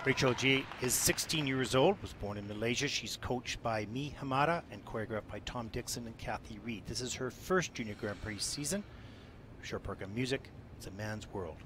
Rachel G is 16 years old, was born in Malaysia. She's coached by Mi Hamada and choreographed by Tom Dixon and Kathy Reed. This is her first Junior Grand Prix season. Short program music, It's a Man's World.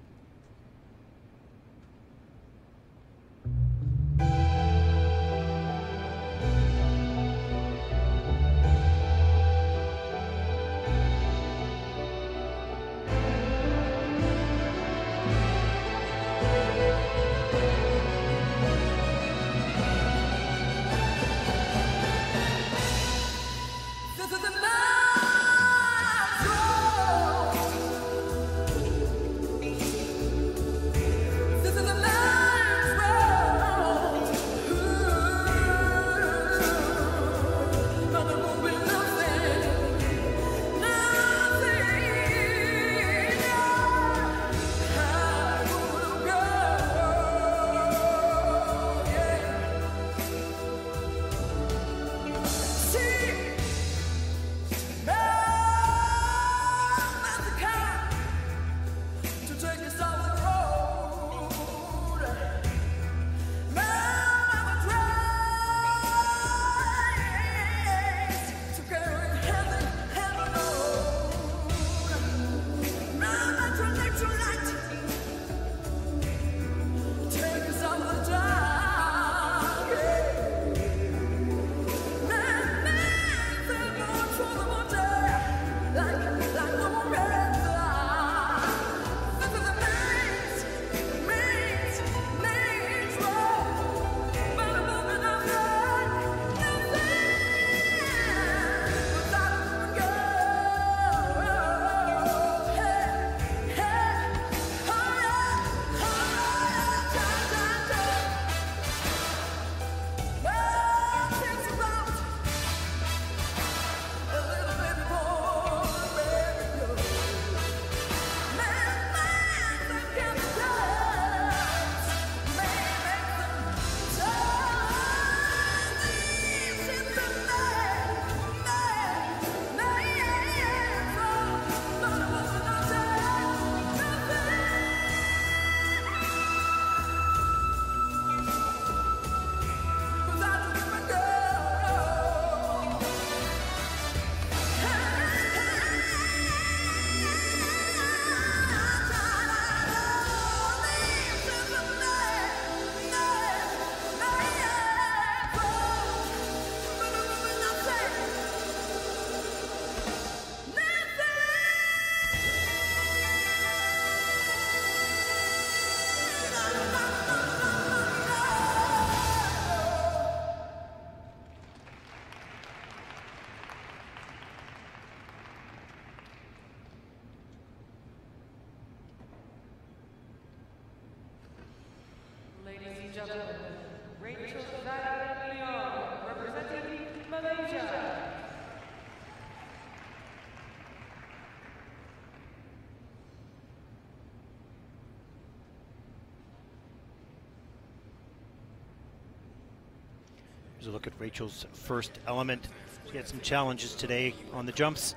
Ladies and gentlemen, Rachel and LEONG, representing Malaysia. Here's a look at Rachel's first element. She had some challenges today on the jumps.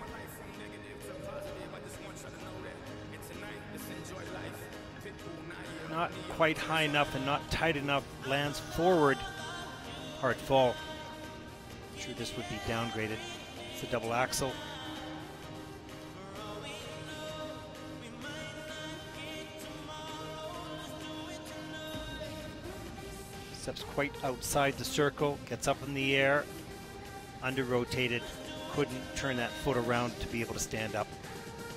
Not quite high enough and not tight enough, lands forward. Hard fall. I'm sure this would be downgraded. It's a double axel. Steps quite outside the circle, gets up in the air, under rotated, couldn't turn that foot around to be able to stand up.